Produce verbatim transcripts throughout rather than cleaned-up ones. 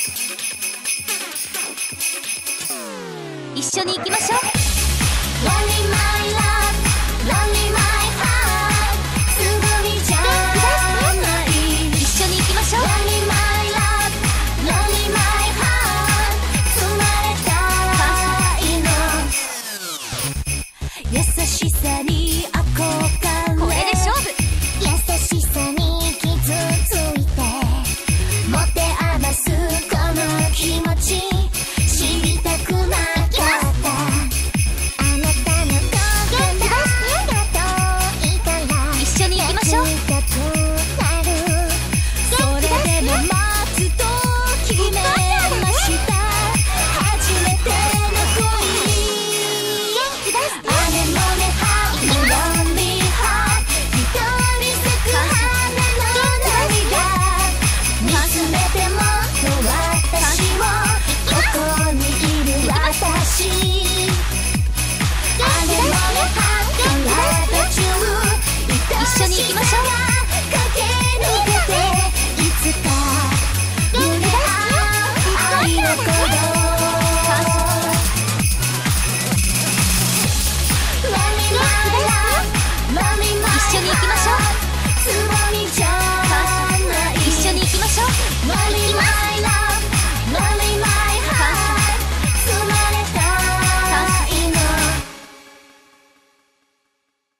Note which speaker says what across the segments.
Speaker 1: 一緒に行きましょう。
Speaker 2: Lonely my love, lonely my heart すぐにじゃない
Speaker 1: 一緒に行きましょう。
Speaker 2: Lonely my love, lonely my heart 生まれたいの優しさに憧れ
Speaker 1: これで勝負。
Speaker 2: 優しさに傷ついて持て余すこの気持ち知りたくなかったあなたの声が遠いから
Speaker 1: 一緒に行きましょう。
Speaker 2: 懐かしくなるそれでも待つと決めました初めての恋アネモネハートロンリーハート一人咲く花の涙見つめても私をここにいる私アネモネハートラブチュー
Speaker 1: 一緒に行きましょう。
Speaker 2: 駆け抜けていつか胸合う愛の鼓動 Lonely my love, lonely my
Speaker 1: 一緒に行きましょう。
Speaker 2: heart つぼみじゃない
Speaker 1: 一緒に行きましょう。
Speaker 2: Lonely my love, lonely my heart 生まれたいの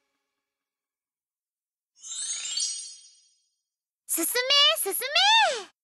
Speaker 2: 進め進め